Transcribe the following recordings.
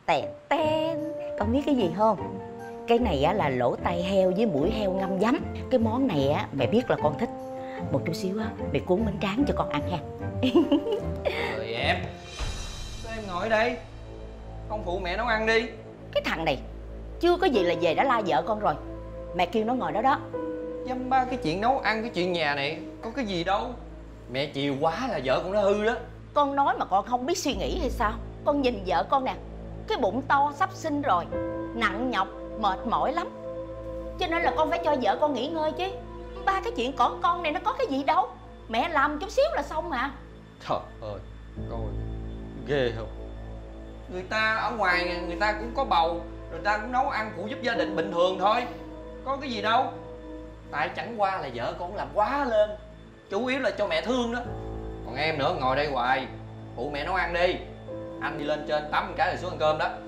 Tèn ten. Con biết cái gì không? Cái này á là lỗ tai heo với mũi heo ngâm giấm. Cái món này á mẹ biết là con thích. Một chút xíu á mẹ cuốn bánh tráng cho con ăn ha. Rồi em. Sao em ngồi ở đây? Không phụ mẹ nấu ăn đi. Cái thằng này chưa có gì là về đã la vợ con rồi. Mẹ kêu nó ngồi đó đó. Dăm ba cái chuyện nấu ăn, cái chuyện nhà này có cái gì đâu. Mẹ chiều quá là vợ con nó hư đó. Con nói mà con không biết suy nghĩ hay sao? Con nhìn vợ con nè, cái bụng to sắp sinh rồi, nặng nhọc, mệt mỏi lắm. Cho nên là con phải cho vợ con nghỉ ngơi chứ. Ba cái chuyện con này nó có cái gì đâu. Mẹ làm chút xíu là xong mà. Trời ơi, coi ghê không? Người ta ở ngoài người ta cũng có bầu, người ta cũng nấu ăn phụ giúp gia đình bình thường thôi. Có cái gì đâu. Tại chẳng qua là vợ con làm quá lên. Chủ yếu là cho mẹ thương đó. Còn em nữa ngồi đây hoài, phụ mẹ nấu ăn đi. Anh đi lên trên tắm một cái rồi xuống ăn cơm đó.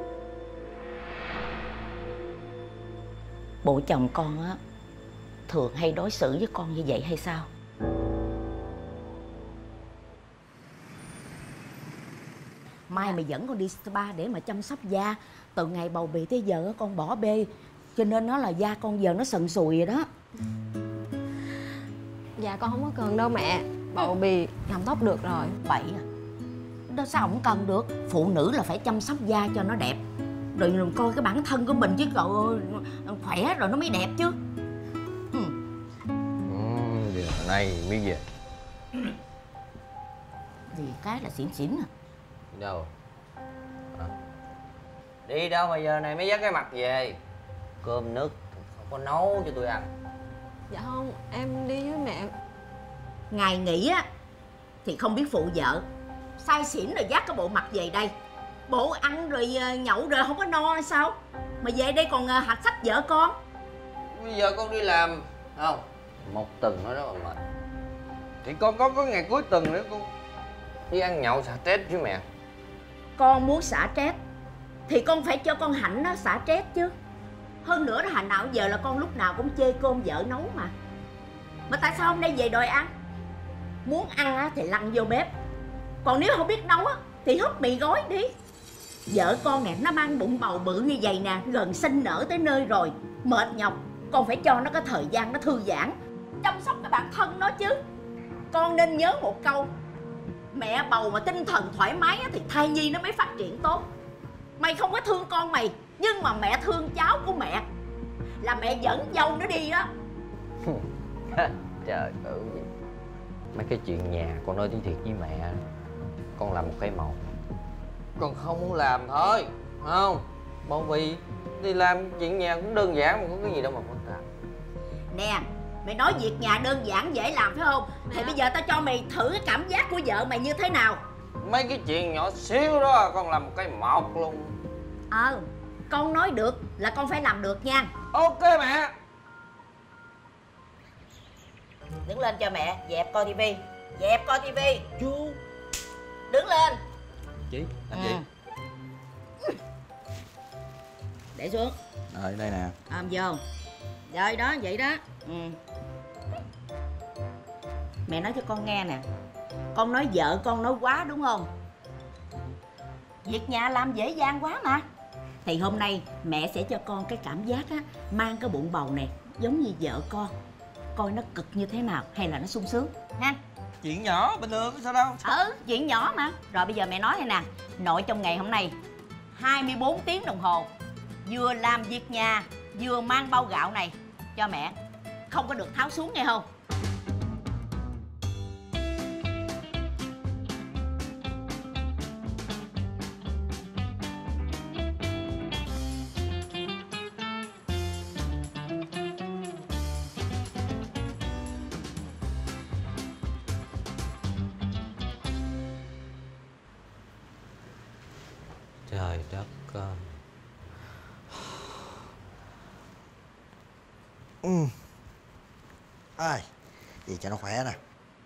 Bộ chồng con á thường hay đối xử với con như vậy hay sao? Mai mày dẫn con đi spa để mà chăm sóc da. Từ ngày bầu bì tới giờ con bỏ bê, cho nên nó là da con giờ nó sần sùi rồi đó. Dạ con không có cần đâu mẹ. Bầu bì làm tóc được rồi. Bậy à. Đó sao không cần được. Phụ nữ là phải chăm sóc da cho nó đẹp. Rồi coi cái bản thân của mình chứ cậu khỏe rồi nó mới đẹp chứ. Giờ này mới về. Thì cái là xỉn xỉn à. Đi đâu? Hả? Đi đâu mà giờ này mới dắt cái mặt về? Cơm nước không có nấu cho tôi ăn. Dạ không, em đi với mẹ. Ngày nghỉ á thì không biết phụ vợ, say xỉn rồi dắt cái bộ mặt về đây. Bộ ăn rồi nhậu rồi không có no hay sao? Mà về đây còn hạch sách vợ con. Bây giờ con đi làm không? Một tuần nó rất là mệt. Thì con có ngày cuối tuần nữa con đi ăn nhậu xả stress chứ mẹ. Con muốn xả stress thì con phải cho con Hạnh nó xả stress chứ. Hơn nữa đó, Hạnh nào giờ là con lúc nào cũng chê cơm vợ nấu mà. Mà tại sao hôm nay về đòi ăn? Muốn ăn á thì lăn vô bếp. Còn nếu không biết nấu á thì húp mì gói đi. Vợ con nè, nó mang bụng bầu bự như vậy nè, gần sinh nở tới nơi rồi, mệt nhọc. Con phải cho nó có thời gian nó thư giãn, chăm sóc cái bản thân nó chứ. Con nên nhớ một câu: mẹ bầu mà tinh thần thoải mái thì thai nhi nó mới phát triển tốt. Mày không có thương con mày, nhưng mà mẹ thương cháu của mẹ, là mẹ dẫn dâu nó đi đó. Trời ơi, mấy cái chuyện nhà con nói tiếng thiệt với mẹ. Con làm một cái màu, con không muốn làm thôi, không? Bởi vì đi làm chuyện nhà cũng đơn giản mà có cái gì đâu mà phức tạp. Nè, mày nói việc nhà đơn giản dễ làm phải không? Thì bây giờ tao cho mày thử cái cảm giác của vợ mày như thế nào. Mấy cái chuyện nhỏ xíu đó con làm một cái một luôn. Con nói được là con phải làm được nha. Ok mẹ. Đứng lên cho mẹ, dẹp coi tivi. Dẹp coi tivi. Chú. Đứng lên. Chị, làm gì? Để xuống. Rồi đây nè. Ôm vô. Rồi đó, vậy đó. Mẹ nói cho con nghe nè. Con nói vợ con nói quá đúng không? Việc nhà làm dễ dàng quá mà. Thì hôm nay mẹ sẽ cho con cái cảm giác á, mang cái bụng bầu này giống như vợ con. Coi nó cực như thế nào hay là nó sung sướng ha. Chuyện nhỏ bình thường sao đâu. Chuyện nhỏ mà. Rồi bây giờ mẹ nói này nè. Nội trong ngày hôm nay 24 tiếng đồng hồ vừa làm việc nhà vừa mang bao gạo này cho mẹ, không có được tháo xuống nghe không? Trời đất ơi. Ai, gì cho nó khỏe nè.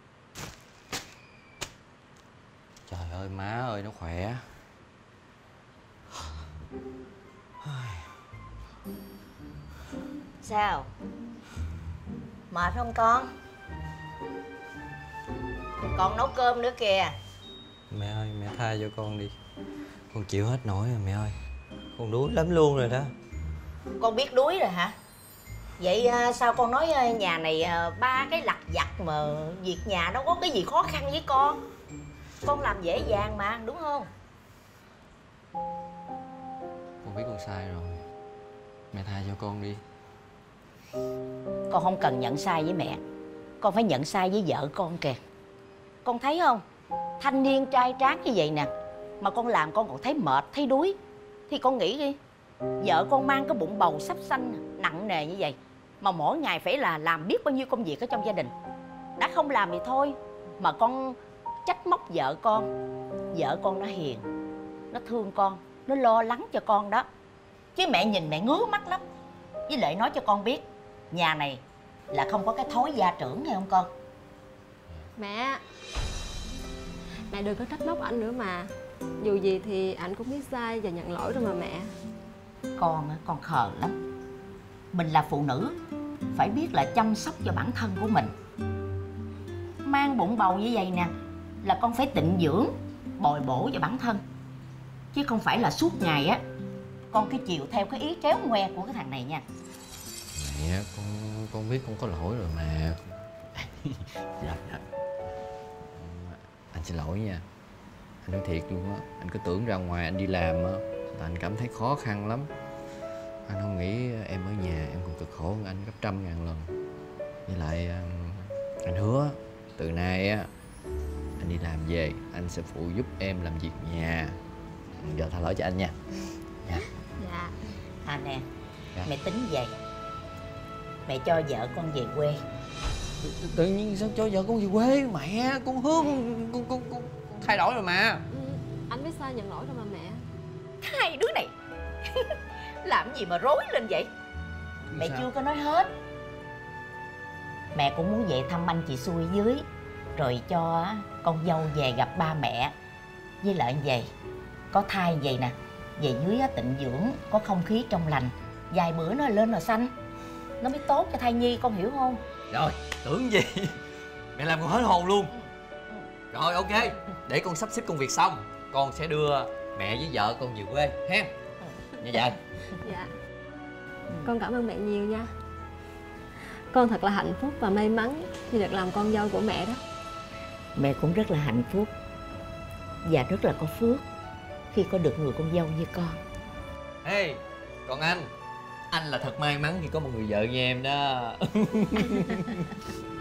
Trời ơi má ơi, nó khỏe. Sao? Mệt không con? Con nấu cơm nữa kìa. Mẹ ơi, mẹ tha cho con đi. Con chịu hết nổi rồi mẹ ơi. Con đuối lắm luôn rồi đó. Con biết đuối rồi hả? Vậy sao con nói nhà này ba cái lặt vặt mà việc nhà đâu có cái gì khó khăn với con. Con làm dễ dàng mà, đúng không? Con biết con sai rồi. Mẹ tha cho con đi. Con không cần nhận sai với mẹ. Con phải nhận sai với vợ con kìa. Con thấy không? Thanh niên trai tráng như vậy nè, mà con làm con còn thấy mệt, thấy đuối. Thì con nghĩ đi, vợ con mang cái bụng bầu sắp sanh nặng nề như vậy, mà mỗi ngày phải là làm biết bao nhiêu công việc ở trong gia đình. Đã không làm thì thôi, mà con trách móc vợ con. Vợ con nó hiền, nó thương con, nó lo lắng cho con đó. Chứ mẹ nhìn mẹ ngứa mắt lắm. Với lại nói cho con biết, nhà này là không có cái thói gia trưởng nghe không con? Mẹ đừng có trách móc anh nữa mà. Dù gì thì anh cũng biết sai và nhận lỗi rồi mà mẹ. Con khờ lắm. Mình là phụ nữ, phải biết là chăm sóc cho bản thân của mình. Mang bụng bầu như vậy nè, là con phải tịnh dưỡng, bồi bổ cho bản thân. Chứ không phải là suốt ngày á con cứ chiều theo cái ý tréo ngoe của cái thằng này nha. Mẹ, con biết con có lỗi rồi mà. Dạ. Anh xin lỗi nha. Anh nói thiệt luôn á. Anh cứ tưởng ra ngoài anh đi làm á là anh cảm thấy khó khăn lắm. Anh không nghĩ em ở nhà em còn cực khổ hơn anh gấp 100.000 lần. Với lại anh hứa từ nay á anh đi làm về anh sẽ phụ giúp em làm việc nhà. Giờ tha lỗi cho anh nha. Dạ. Dạ. À nè, Dạ. mẹ tính vậy, mẹ cho vợ con về quê. Tự nhiên sao cho vợ con về quê? Mẹ, con hứa con thay đổi rồi mà. Anh biết sai nhận lỗi rồi mà mẹ. Hai đứa này làm gì mà rối lên vậy? Mẹ chưa có nói hết. Mẹ cũng muốn về thăm anh chị Xui dưới, rồi cho con dâu về gặp ba mẹ. Với lại vậy, có thai vậy nè, về dưới tịnh dưỡng, có không khí trong lành, vài bữa nó lên là xanh, nó mới tốt cho thai nhi, con hiểu không? Rồi, tưởng gì. Mẹ làm con hết hồn luôn. Rồi ok, để con sắp xếp công việc xong con sẽ đưa mẹ với vợ con về quê ha. Như vậy. Dạ. Con cảm ơn mẹ nhiều nha. Con thật là hạnh phúc và may mắn khi được làm con dâu của mẹ đó. Mẹ cũng rất là hạnh phúc và rất là có phước khi có được người con dâu như con. Ê, còn anh là thật may mắn khi có một người vợ như em đó.